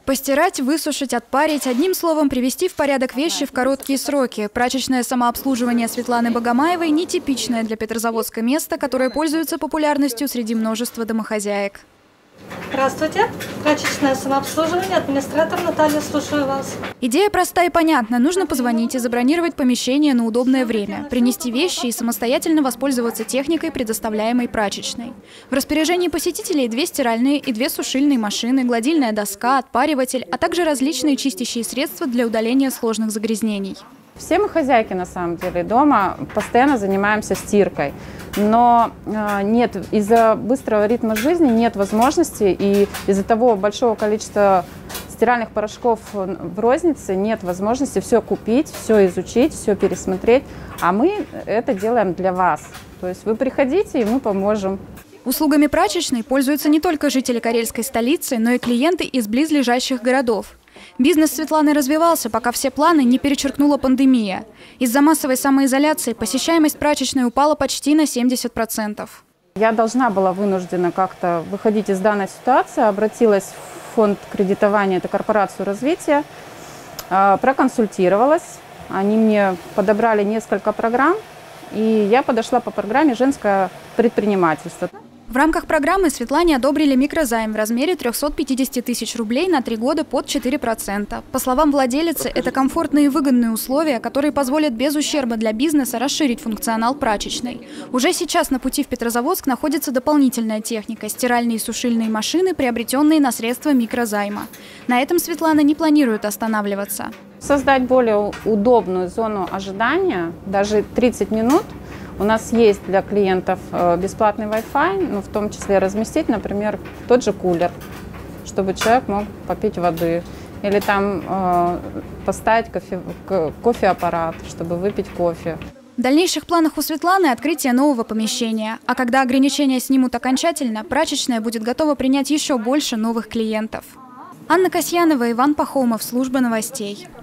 Постирать, высушить, отпарить, одним словом, привести в порядок вещи в короткие сроки. Прачечное самообслуживание Светланы Богомаевой – нетипичное для Петрозаводска место, которое пользуется популярностью среди множества домохозяек. Здравствуйте. Прачечное самообслуживание, администратор Наталья, слушаю вас. Идея проста и понятна. Нужно позвонить и забронировать помещение на удобное время, принести вещи и самостоятельно воспользоваться техникой, предоставляемой прачечной. В распоряжении посетителей 2 стиральные и 2 сушильные машины, гладильная доска, отпариватель, а также различные чистящие средства для удаления сложных загрязнений. Все мы хозяйки на самом деле дома, постоянно занимаемся стиркой. Но нет, из-за быстрого ритма жизни нет возможности, и из-за того большого количества стиральных порошков в рознице нет возможности все купить, все изучить, все пересмотреть. А мы это делаем для вас. То есть вы приходите, и мы поможем. Услугами прачечной пользуются не только жители карельской столицы, но и клиенты из близлежащих городов. Бизнес Светланы развивался, пока все планы не перечеркнула пандемия. Из-за массовой самоизоляции посещаемость прачечной упала почти на 70%. Я должна была вынуждена как-то выходить из данной ситуации, обратилась в фонд кредитования, это корпорацию развития, проконсультировалась. Они мне подобрали несколько программ, и я подошла по программе «Женское предпринимательство». В рамках программы Светлане одобрили микрозайм в размере 350 тысяч рублей на 3 года под 4%. По словам владелицы, это комфортные и выгодные условия, которые позволят без ущерба для бизнеса расширить функционал прачечной. Уже сейчас на пути в Петрозаводск находится дополнительная техника – стиральные и сушильные машины, приобретенные на средства микрозайма. На этом Светлана не планирует останавливаться. Создать более удобную зону ожидания, даже 30 минут. У нас есть для клиентов бесплатный Wi-Fi, но в том числе разместить, например, тот же кулер, чтобы человек мог попить воды. Или там поставить кофеаппарат, чтобы выпить кофе. В дальнейших планах у Светланы открытие нового помещения. А когда ограничения снимут окончательно, прачечная будет готова принять еще больше новых клиентов. Анна Касьянова, Иван Пахомов, служба новостей.